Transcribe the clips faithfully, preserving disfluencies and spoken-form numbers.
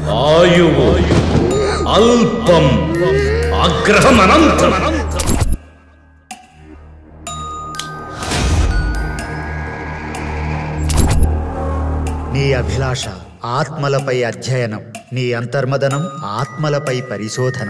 ఆయువు అల్పం, ఆగ్రహం అనంతం. నీ అభిలాష ఆత్మలపై అధ్యయనం, నీ అంతర్మదనం ఆత్మలపై పరిశోధన.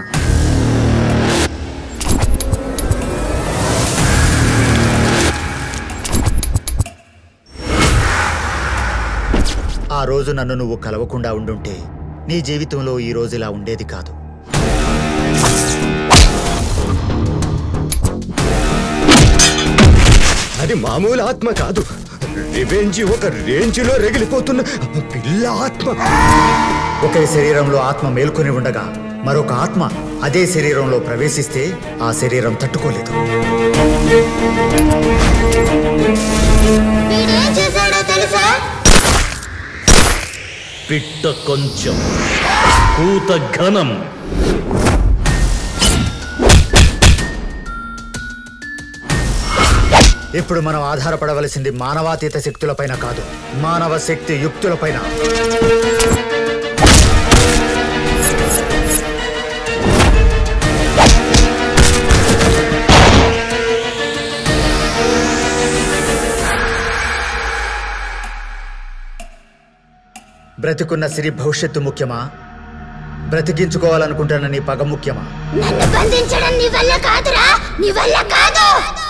ఆ రోజు నన్ను నువ్వు కలవకుండా ఉండుంటే నీ జీవితంలో ఈ రోజు ఇలా ఉండేది కాదు. అది మామూలు ఆత్మ కాదు, రివెంజ్ ఒక రేంజ్లో రగిలిపోతున్న పిల్ల ఆత్మ. ఒకే శరీరంలో ఆత్మ మేల్కొని ఉండగా మరొక ఆత్మ అదే శరీరంలో ప్రవేశిస్తే ఆ శరీరం తట్టుకోలేదు. పిట్ట కొంచెం, కూత ఘనం. ఇప్పుడు మనం ఆధారపడవలసింది మానవాతీత శక్తులపైన కాదు, మానవ శక్తి యుక్తులపైన. బ్రతికున్న సిరి భవిష్యత్తు ముఖ్యమా, బ్రతికించుకోవాలనుకుంటున్న నీ పగ ముఖ్యమా? నన్ను బంధించడం నీ వల్ల కాదురా, నీ వల్ల కాదు.